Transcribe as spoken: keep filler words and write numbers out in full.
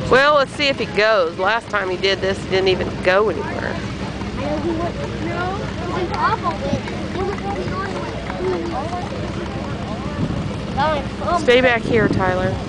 Well, let's see if he goes. Last time he did this, he didn't even go anywhere. Stay back here, Tyler.